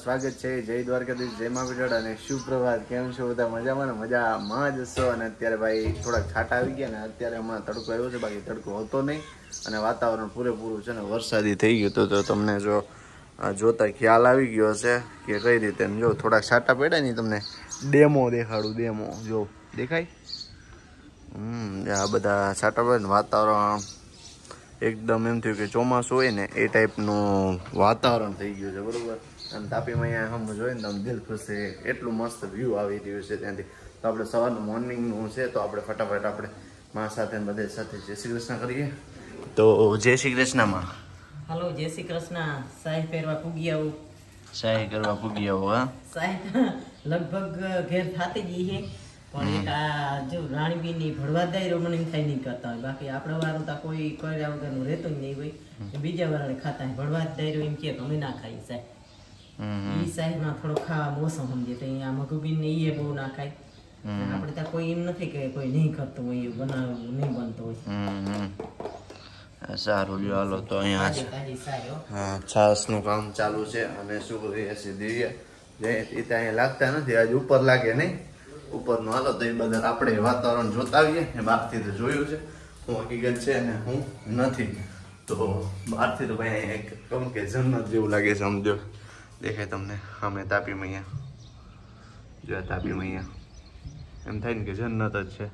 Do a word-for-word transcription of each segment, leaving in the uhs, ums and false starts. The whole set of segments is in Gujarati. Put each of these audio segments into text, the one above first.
સ્વાગત છે જય દ્વારકાધીશ, જય મા વિઠળ અને સુપ્રભાત. કેમ છો બધા? મજામાં ને? મજામાં જ હશો. અને અત્યારે ભાઈ થોડાક છાંટા આવી ગયા ને અત્યારે હમણાં તડકો આવ્યો છે, બાકી તડકો હતો નહીં અને વાતાવરણ પૂરેપૂરું છે ને વરસાદી થઈ ગયું હતું. તો તમને જો જોતા ખ્યાલ આવી ગયો હશે કે કઈ રીતે. જો થોડાક છાંટા પડ્યા ને તમને ડેમો દેખાડું. ડેમો જો દેખાય. હમ આ બધા છાંટા પડે ને વાતાવરણ એકદમ એમ થયું કે ચોમાસું હોય ને એ ટાઈપનું વાતાવરણ થઈ ગયું છે, બરોબર. અને તાપીમાં અહીંયા હમ જોઈએ ને તમે દિલ ખુશ છે, એટલું મસ્ત વ્યૂ આવી રહ્યું છે ત્યાંથી. તો આપણે સવારનું મોર્નિંગનું છે તો આપણે ફટાફટ આપણે મા સાથે બધે સાથે જય શ્રી કૃષ્ણ કરીએ. તો જય શ્રી કૃષ્ણમાં હાલો, જય શ્રી કૃષ્ણ. સાહેબ પહેરવા પૂગી આવું. સાહેબ કરવા પૂગી આવો. હા, સાહેબ લગભગ ઘેર થાતી જ છે, પણ એક આ જો રાણીબીની ભડવાદાયરો મને એમ થાય નહીં કરતા હોય. બાકી આપણે વાળું તો કોઈ કર્યા વગરનું રહેતું જ નહીં હોય. બીજા વાળાને ખાતા હોય ભડવાદાયરો એમ કે અમે ના ખાઈ સાહેબ. એ સાહેબમાં થોડો ખાવા મોસમ સમજે તો અહીંયા મગુબીન ને એ બહુ ના ખાય. આપણે ત્યાં કોઈ એમ નથી કે કોઈ નહીં કરતું હોય, એ બનાવવું નહીં બનતો હોય. સારું લ્યો હાલો. તો અહીંયા હા છાસનું કામ ચાલુ છે અને શું કરીએ છીએ દિવ્ય જે એ ત્યાં લાગતા નથી, આજે ઉપર લાગે નહીં ઉપરનું. હાલો તો એ બધા આપણે વાતાવરણ જોતા આવીએ. બહારથી તો જોયું છે હું હકીકત છે અને હું નથી. તો બહારથી તો ભાઈ એક કહું કે જન્નત જેવું લાગે છે. સમજો દેખાય તમને અમે તાપી મૈયા જો તાપી મૈયા એમ થાય ને કે જન્નત જ છે.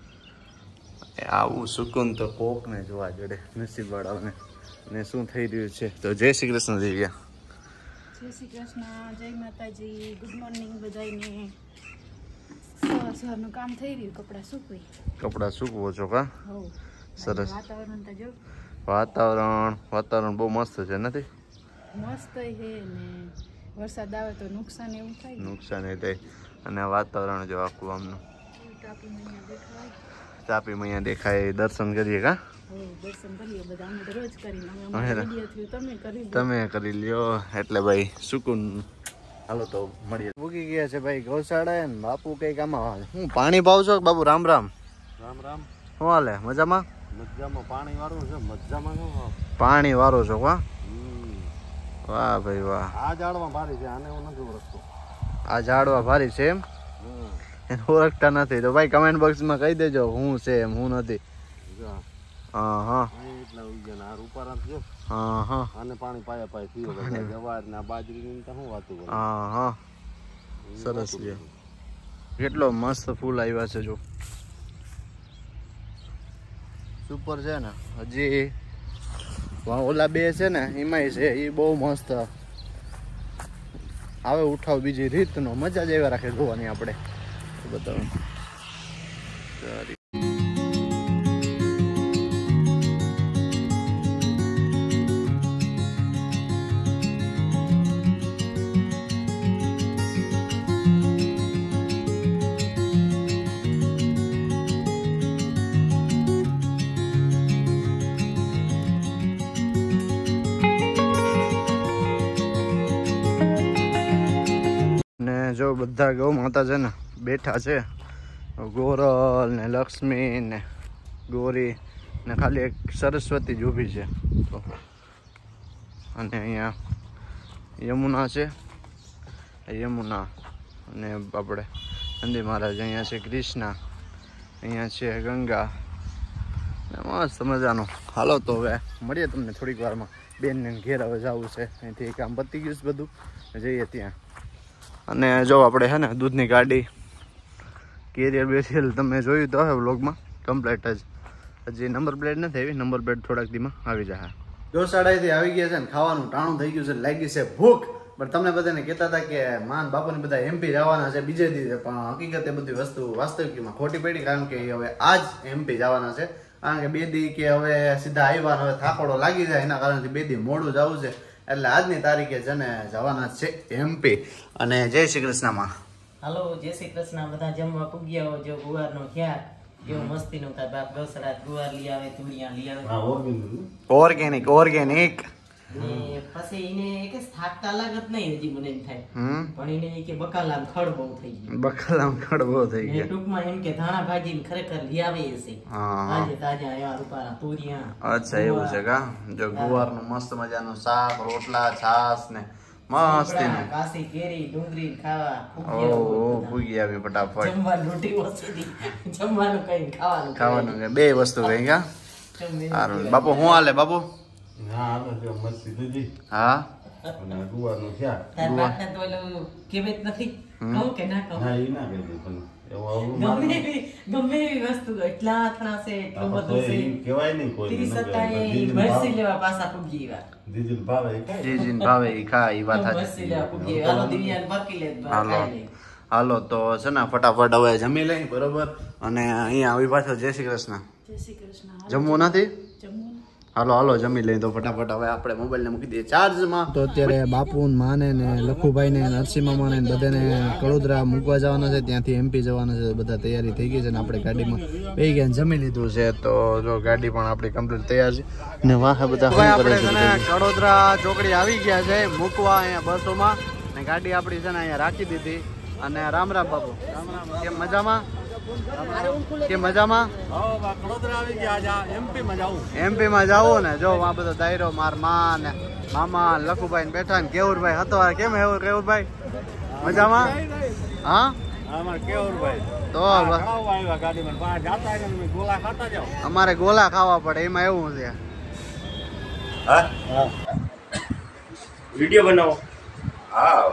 આવું સુકૂન તો કોક ને જોવા જડે નસીબ વાળાઓને. ને શું થઈ રહ્યું છે તો જય શ્રી કૃષ્ણ દેવ્યા. જય શ્રી કૃષ્ણ, જય માતાજી, ગુડ મોર્નિંગ બધાને. સવારનું કામ થઈ રહ્યું, કપડાં સૂકવી કપડાં સૂકવો છો કા? સરસ. વાતાવરણ તો જો વાતાવરણ વાતાવરણ બહુ મસ્ત છે નથી? મસ્ત છે ને વરસાદ આવે તો નુકસાન એવું થાય. નુકસાન એ થાય. અને વાતાવરણ જો આખું આમનું તાપી મૈયા દેખાય. તાપી મૈયા દેખાય. દર્શન કરીએ કા? દર્શન કરીએ બધા. અમે તો રોજ કરીને અમે વિડિયો થયું તમે કરી તમે કરી લ્યો એટલે ભાઈ સુકૂન. હાલો તો મળીએ. ભૂગી ગયા છે ભાઈ ગૌશાળા ને બાપુ કઈક આમાં હું પાણી પાવ છો બાપુ? રામ રામ. રામ રામ. શું હાલે? મજામાં? મજામાં. પાણી વાળું છે મજામાં. પાણી વાળો છો કા? વાહ ભાઈ વાહ. આ ઝાડવા ભારી છે, આને હું નથી ઓળખતો. આ ઝાડવા ભારી છે એમ? એને ઓળખતા નથી તો ભાઈ કમેન્ટ બોક્સમાં કહી દેજો હું છે એમ હું નથી. હા હા એટલા ઉગ્યા આ રૂપારા જો. હા હા આને પાણી પાયા પાય થયું. જવાર ને બાજરી ની શું વાતું કરે. હા હા સરસ છે. કેટલો મસ્ત ફૂલ આવ્યા છે જો. સુપર છે ને. હજી ઓલા બે છે ને એમાંય છે એ બહુ મસ્ત આવે ઉઠાવ બીજી રીતનો મજા જ એવા રાખે જોવાની. આપણે બતાવો જો બધા ગૌ માતા છે ને બેઠા છે. ગોરલ ને લક્ષ્મી ને ગોરી ને ખાલી એક સરસ્વતી જ ઊભી છે. તો અને અહીંયા યમુના છે. યમુના અને આપણે નંદી મહારાજ. અહીંયા છે કૃષ્ણા, અહીંયા છે ગંગા. મસ્ત મજાનું. હાલો તો હવે મળીએ તમને થોડીક વારમાં. બેનને ઘેર હવે જવું છે, અહીંથી કામ પતી ગયું છે બધું, જઈએ ત્યાં. અને જો આપણે છે ને દૂધની ગાડી કેરિયર બેરિયર તમે જોયું તો હે વ્લોગમાં કમ્પ્લીટ જ. હજી નંબર પ્લેટ નથી આવી, નંબર પ્લેટ થોડાક દીમાં આવી જાય. ગૌશાળાએથી આવી ગયા છે ને ખાવાનું ટાણું થઈ ગયું છે, લાગી છે ભૂખ. પણ તમને બધાને કહેતા હતા કે માન બાપુને બધા એમપી જવાના છે બીજે દિવસે, પણ હકીકત એ બધી વસ્તુ વાસ્તવિકમાં ખોટી પડી. કારણ કે હવે આજ એમપી જવાના છે. કારણ કે બે દી કે હવે સીધા આવ્યા હવે થાકોડો લાગી જાય એના કારણથી બે દી મોડું જવું છે. એટલે આજની તારીખે છે ને જવાના છે એમપી. અને જય શ્રી કૃષ્ણમાં. હાલો, જય શ્રી કૃષ્ણ. બધા જમવા પૂગ્યા. જો ગુવારનો ખ્યાલ કેવો મસ્તીનો થાય. બાપ ગૌશાળા ગુવાર લઈ આવે, તુરિયા લઈ આવે. ઓર્ગેનિક ઓર્ગેનિક પછી એને કે થાકતા લાગત નહીં. હજી મને એમ થાય પણ એને કે બકાલામ ખડ બહુ થઈ ગયું. બકાલામ ખડ બહુ થઈ ગયું. ટૂંકમાં એમ કે ધાણા ભાજી ખરેખર લઈ આવે છે. આજે તાજા આવ્યા રૂપારા તુરિયા. અચ્છા એવું છે કા? જો ગુવારનું મસ્ત મજાનું શાક, રોટલા, છાસ ને મસ્તીનું. કાશી કેરી ડુંગળી ખાવા ઓ ઓ ભૂગી આવી ફટાફટ. જમવાનું રોટી ઓછી જમવાનું કઈ ખાવાનું ખાવાનું કે બે વસ્તુ કઈ કા જમવાનું. સારું. બાપુ શું હાલે બાપુ? હા હાલો જો મસ્તી દીધી હા અને ગુવારનું શાક. તાર બાપને તો ઓલું કેવે જ નથી કહું કે ના કહું હા એ ના કહેજો પણ એવું આવું ગમે એવી ગમે એવી વસ્તુ એટલા અથડા છે એટલું બધું છે કહેવાય નહીં કોઈ ત્રીસ સત્તાએ ભરસી લેવા પાછા પૂગી એવા દીદી ભાવે એ ખાય. જી જી ભાવે ઈ ખા ઈ વાત ભરસી સાચી. લેવા પૂગી એવા હાલો દિવ્યાને બાકી લે હાલો ખાઈ લે હાલો તો છે ને ફટાફટ હવે જમી લઈ બરોબર. અને અહીંયા આવી પાછો જય શ્રી કૃષ્ણ. જય શ્રી કૃષ્ણ. જમવું નથી? જમવું હાલો હાલો જમી લઈ તો ફટાફટ હવે આપણે મોબાઈલ ને મૂકી દઈએ ચાર્જમાં. તો અત્યારે બાપુ માને ને લખુભાઈ ને નરસિંહ મામા ને બધાને કડોદરા મૂકવા જવાના છે, ત્યાંથી એમપી જવાના છે. બધા તૈયારી થઈ ગઈ છે ને આપણે ગાડીમાં બેસી ગયા જમી લીધું છે. તો જો ગાડી પણ આપણી કમ્પ્લીટ તૈયાર છે ને વાહ બધા આપણે કડોદરા ચોકડી આવી ગયા છે મૂકવા અહીંયા બસોમાં ને ગાડી આપણી છે ને અહીંયા રાખી દીધી. અને રામ રામ બાપુ. કેમ મજામાં? કે મજામાં? એમપી માં જાવું ને જો આ બધો દાયરો માર માં ને મામા લખુભાઈ ને બેઠા ને કેવુરભાઈ હતો. કેમ એવું કેવુરભાઈ મજામાં? હા તો અમારે ગોલા ખાવા પડે એમાં એવું છે. વિડિયો બનાવો. હા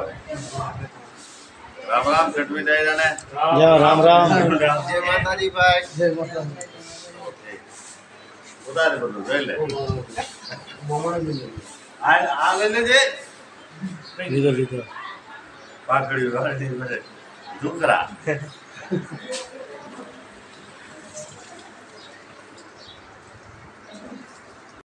રામ રામ સટવી દાયરા ને જય રામ રામ. જય માતાજી ભાઈ. જય માતાજી. ઉતારે બધું જોઈ લે. આ આ લઈ લેજે. લીધો લીધો. પાકડ્યું ગાડી બધે. ઢુકરા.